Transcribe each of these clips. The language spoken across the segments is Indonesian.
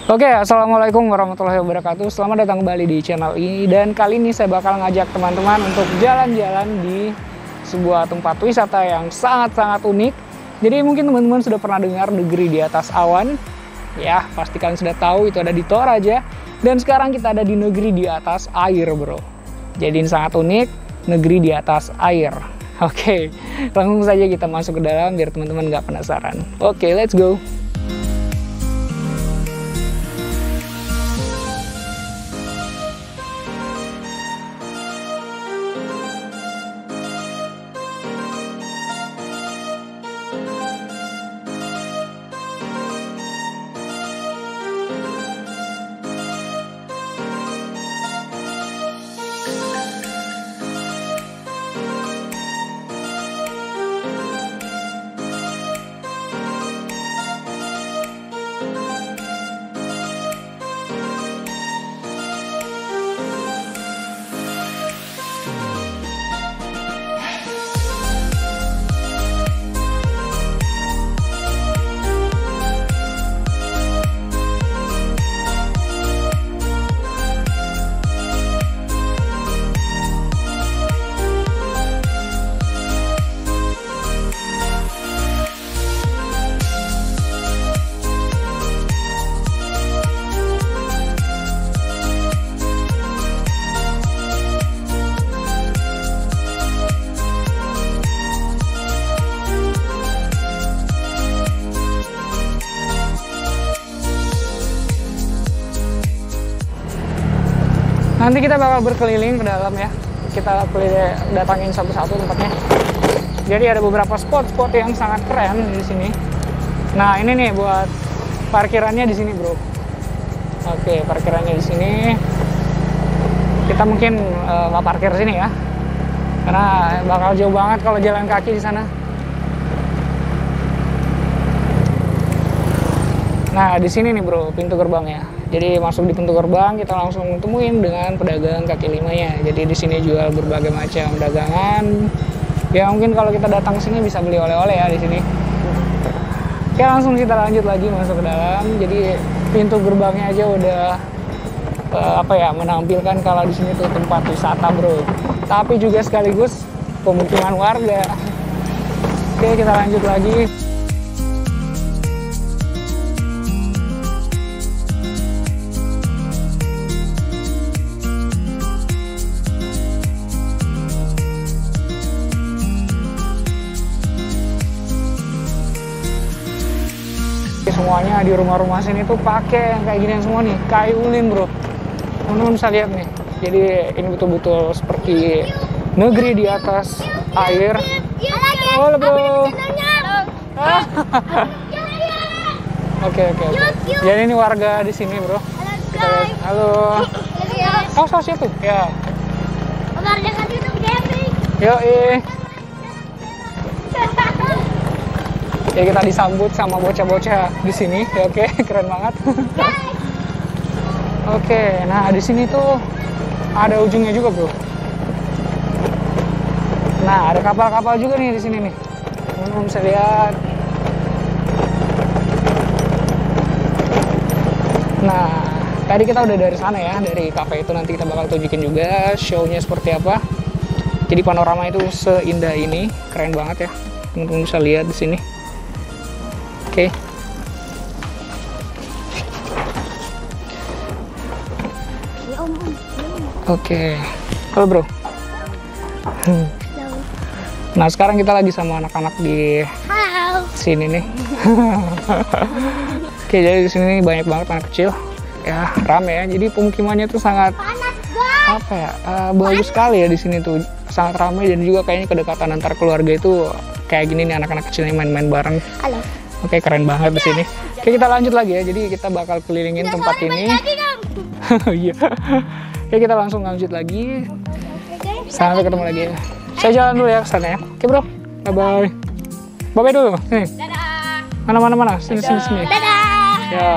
Oke, assalamualaikum warahmatullahi wabarakatuh. Selamat datang kembali di channel ini. Dan kali ini saya bakal ngajak teman-teman untuk jalan-jalan di sebuah tempat wisata yang sangat-sangat unik. Jadi mungkin teman-teman sudah pernah dengar negeri di atas awan. Ya, pasti kalian sudah tahu itu ada di Toraja. Dan sekarang kita ada di negeri di atas air, bro. Jadi ini sangat unik, negeri di atas air. Oke, langsung saja kita masuk ke dalam biar teman-teman nggak penasaran. Oke, let's go. Nanti kita bakal berkeliling ke dalam ya. Kita datangin satu-satu tempatnya. Jadi ada beberapa spot-spot yang sangat keren di sini. Nah, ini nih buat parkirannya di sini, bro. Oke, parkirannya di sini. Kita mungkin nggak parkir sini ya. Karena bakal jauh banget kalau jalan kaki di sana. Nah, di sini nih, bro, pintu gerbangnya. Jadi masuk di pintu gerbang kita langsung temuin dengan pedagang kaki limanya. Jadi di sini jual berbagai macam dagangan. Ya mungkin kalau kita datang ke sini bisa beli oleh-oleh ya di sini. Oke, langsung kita lanjut lagi masuk ke dalam. Jadi pintu gerbangnya aja udah menampilkan kalau di sini tuh tempat wisata, bro. Tapi juga sekaligus pemukiman warga. Oke, kita lanjut lagi. Semuanya di rumah-rumah sini tuh pakai yang kayak gini semua nih, kayu ulin, bro. Teman-teman bisa lihat nih. Jadi ini betul-betul seperti negeri di atas air. Halo, bro. Oke. Jadi ini warga di sini, bro. Kita lihat. Halo. Oh, saus itu? Ya. Yoi. Ya, kita disambut sama bocah-bocah di sini. Ya, oke, keren banget. Oke, nah di sini tuh ada ujungnya juga, bro. Nah, ada kapal-kapal juga nih di sini nih. Teman-teman bisa lihat. Nah, tadi kita udah dari sana ya, dari kafe itu. Nanti kita bakal tunjukin juga show-nya seperti apa. Jadi panorama itu seindah ini, keren banget ya. Teman-teman bisa lihat di sini. Oke. Oke. Halo, bro. Nah, sekarang kita lagi sama anak-anak di sini nih. Oke, jadi di sini banyak banget anak kecil. Ya, rame ya. Jadi pemukimannya tuh sangat bagus sekali ya di sini tuh. Sangat ramai dan juga kayaknya kedekatan antar keluarga itu kayak gini nih, anak-anak kecilnya main-main bareng. Halo. Oke, keren banget di sini. Oke, kita lanjut lagi ya. Jadi kita bakal kelilingin tempat ini. Iya. Oke, kita langsung lanjut lagi. Sampai ketemu lagi ya. Saya jalan dulu ya ke sana ya. Oke, bro. Bye-bye. Bye-bye dulu. Sini. Dadah. Mana. Sini. Dadah. Ya.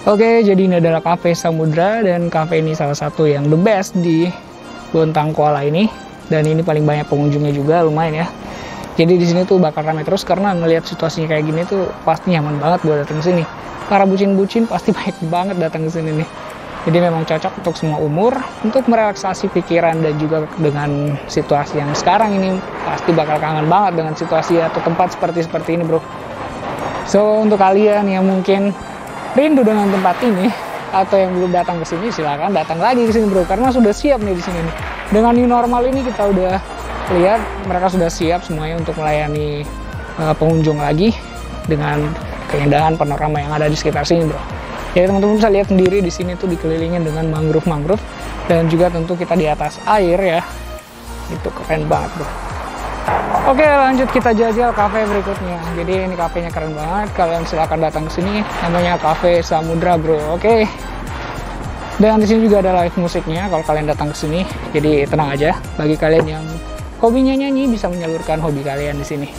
Oke, jadi ini adalah Cafe Samudra, dan cafe ini salah satu yang the best di Bontang Kuala ini, dan ini paling banyak pengunjungnya juga, lumayan ya. Jadi di sini tuh bakal ramai terus karena ngelihat situasinya kayak gini tuh pasti nyaman banget buat datang ke sini. Para bucin-bucin pasti banyak banget datang ke sini nih. Jadi memang cocok untuk semua umur, untuk merelaksasi pikiran, dan juga dengan situasi yang sekarang ini pasti bakal kangen banget dengan situasi atau tempat seperti ini, bro. So, untuk kalian yang mungkin rindu dengan tempat ini atau yang belum datang ke sini, silakan datang lagi ke sini, bro, karena sudah siap nih di sini nih. Dengan new normal ini kita udah lihat mereka sudah siap semuanya untuk melayani pengunjung lagi dengan keindahan panorama yang ada di sekitar sini, bro. Ya, teman-teman bisa lihat sendiri di sini tuh dikelilingin dengan mangrove dan juga tentu kita di atas air ya. Itu keren banget, bro. Oke, lanjut kita jajal cafe berikutnya. Jadi ini kafenya keren banget. Kalian silahkan datang ke sini. Namanya Cafe Samudra, bro. Oke. Dan di sini juga ada live musiknya kalau kalian datang ke sini. Jadi tenang aja. Bagi kalian yang hobinya nyanyi, bisa menyalurkan hobi kalian di sini.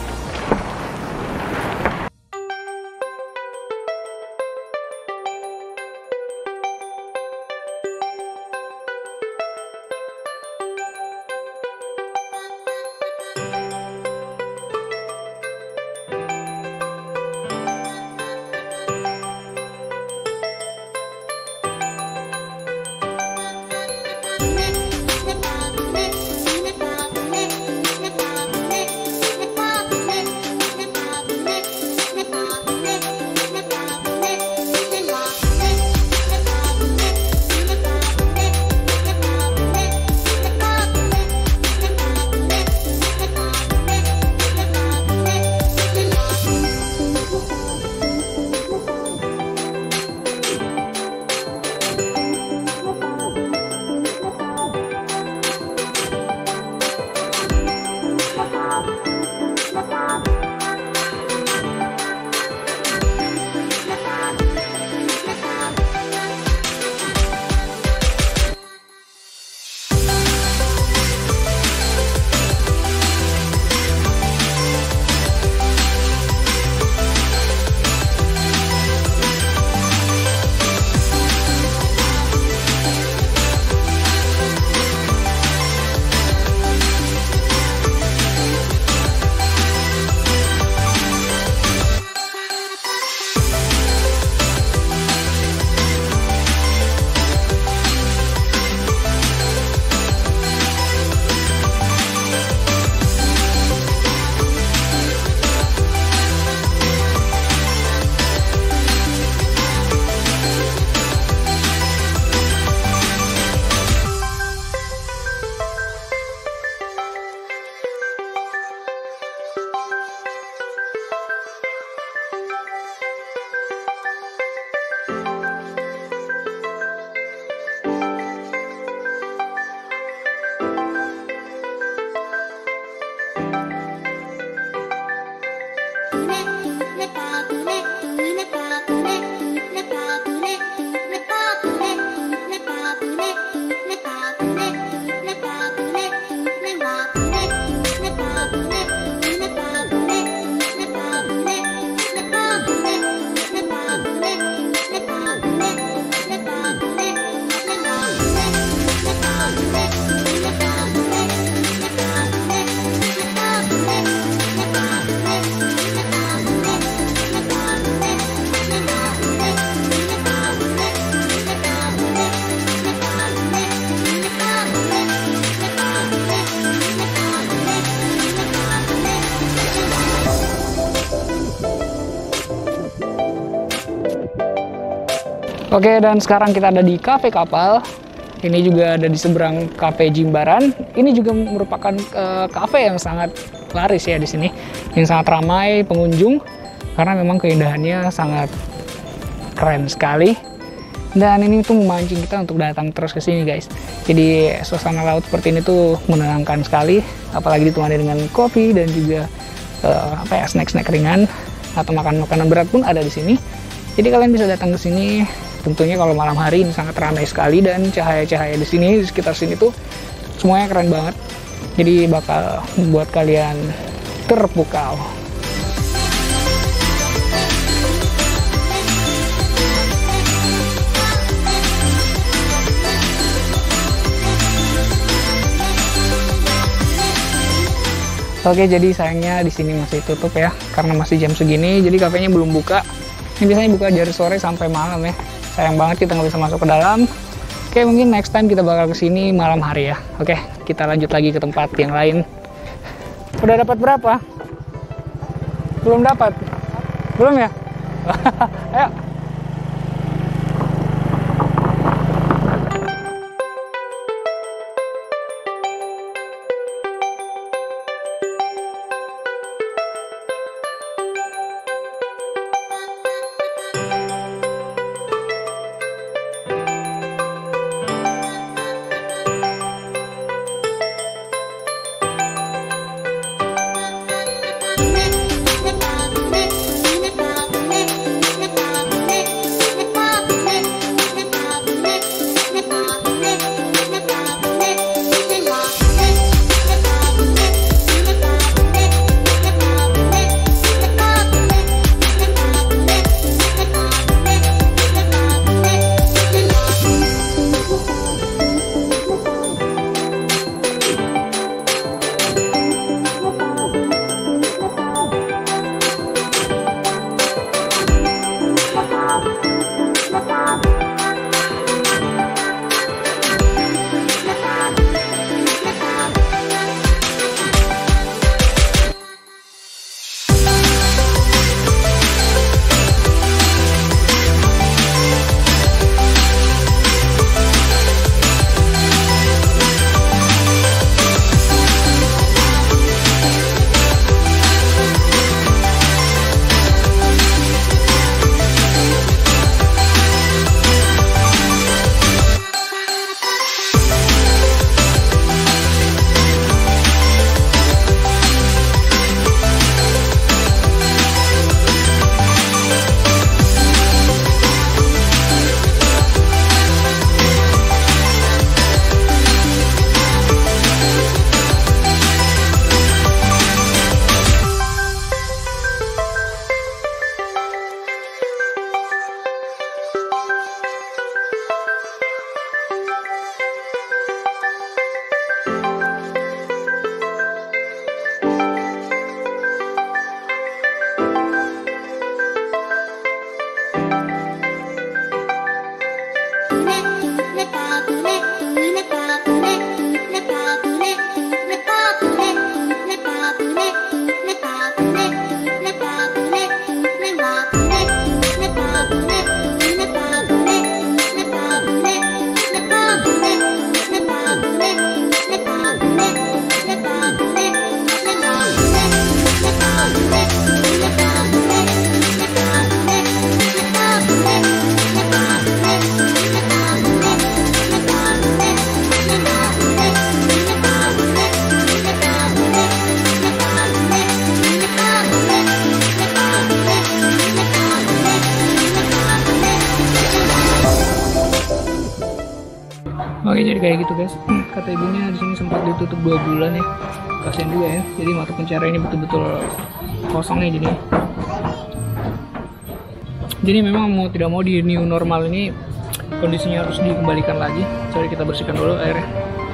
Oke, dan sekarang kita ada di Cafe Kapal. Ini juga ada di seberang Cafe Jimbaran. Ini juga merupakan cafe yang sangat laris ya di sini. Yang sangat ramai pengunjung karena memang keindahannya sangat keren sekali. Dan ini tuh memancing kita untuk datang terus ke sini, guys. Jadi suasana laut seperti ini tuh menenangkan sekali, apalagi ditemani dengan kopi dan juga snack-snack ringan atau makanan berat pun ada di sini. Jadi kalian bisa datang ke sini. Tentunya kalau malam hari ini sangat ramai sekali, dan cahaya-cahaya di sini, di sekitar sini tuh semuanya keren banget. Jadi bakal membuat kalian terpukau. Oke, jadi sayangnya di sini masih tutup ya, karena masih jam segini, jadi kafenya belum buka. Ini biasanya buka dari sore sampai malam ya. Sayang banget kita nggak bisa masuk ke dalam. Oke, mungkin next time kita bakal kesini malam hari ya. Oke, kita lanjut lagi ke tempat yang lain. Udah dapat berapa? Belum dapat? Belum ya? Ayo. Oke, jadi kayak gitu guys. Kata ibunya di sini sempat ditutup 2 bulan ya. Kasian juga ya. Jadi mata pencarian ini betul-betul kosong ya jadi. Jadi memang mau tidak mau di new normal ini kondisinya harus dikembalikan lagi. Sorry, kita bersihkan dulu airnya.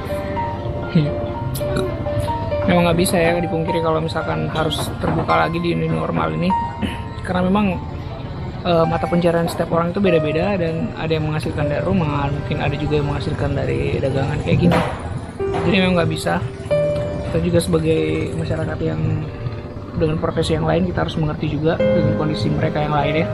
Memang nggak bisa ya dipungkiri kalau misalkan harus terbuka lagi di new normal ini. Karena memang mata pencarian setiap orang itu beda-beda, dan ada yang menghasilkan dari rumah, mungkin ada juga yang menghasilkan dari dagangan kayak gini. Jadi memang nggak bisa. Kita juga sebagai masyarakat yang dengan profesi yang lain, kita harus mengerti juga dengan kondisi mereka yang lain ya.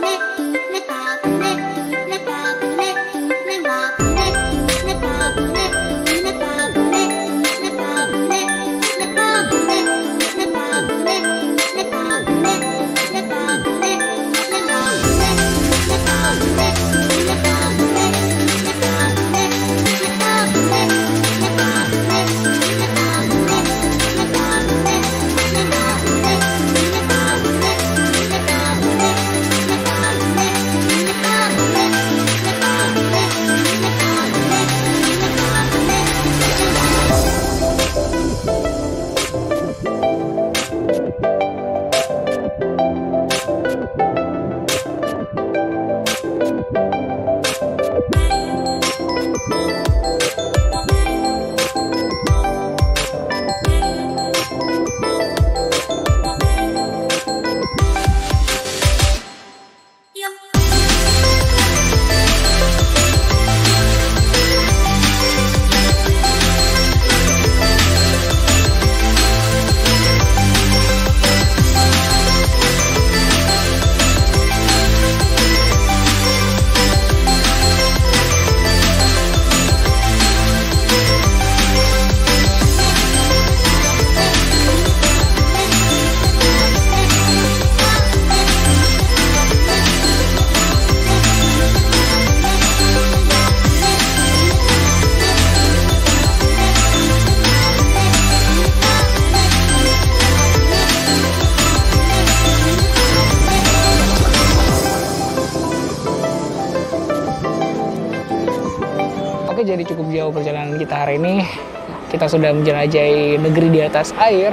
Oke, jadi cukup jauh perjalanan kita hari ini. Kita sudah menjelajahi negeri di atas air.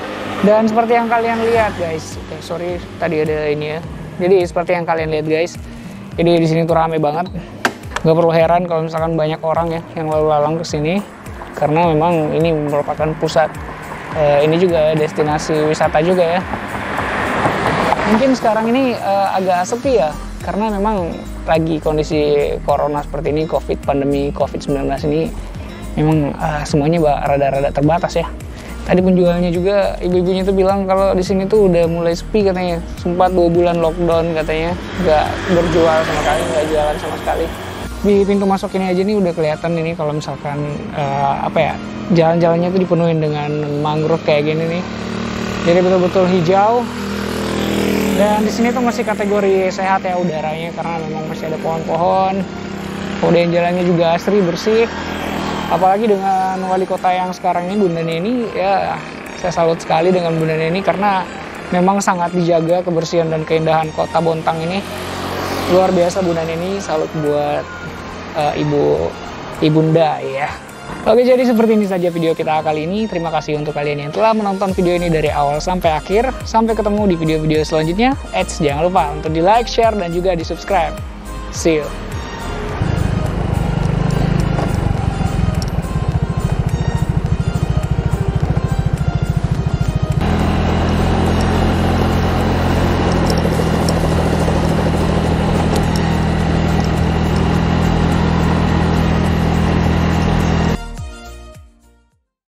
Dan seperti yang kalian lihat guys, oke, sorry tadi ada ini ya. Jadi seperti yang kalian lihat guys, jadi di sini tuh rame banget. Gak perlu heran kalau misalkan banyak orang ya yang lalu lalang ke sini, karena memang ini merupakan pusat. Ini juga destinasi wisata juga ya. Mungkin sekarang ini agak sepi ya, karena memang lagi kondisi corona seperti ini, pandemi COVID-19 ini memang semuanya rada-rada terbatas ya. Tadi penjualnya juga, ibu-ibunya tuh bilang kalau di sini tuh udah mulai sepi katanya. Sempat 2 bulan lockdown katanya, nggak berjual sama sekali, nggak jualan sama sekali. Di pintu masuk ini aja nih udah kelihatan ini kalau misalkan jalan-jalannya tuh dipenuhin dengan mangrove kayak gini nih. Jadi betul-betul hijau. Dan di sini tuh masih kategori sehat ya udaranya, karena memang masih ada pohon-pohon. Kemudian jalannya juga asri, bersih. Apalagi dengan wali kota yang sekarang ini, Bunda Neni, ya saya salut sekali dengan Bunda Neni karena memang sangat dijaga kebersihan dan keindahan kota Bontang ini. Luar biasa Bunda Neni, salut buat ibunda ya. Oke, jadi seperti ini saja video kita kali ini. Terima kasih untuk kalian yang telah menonton video ini dari awal sampai akhir. Sampai ketemu di video-video selanjutnya. Jangan lupa untuk di like, share, dan juga di subscribe. See you.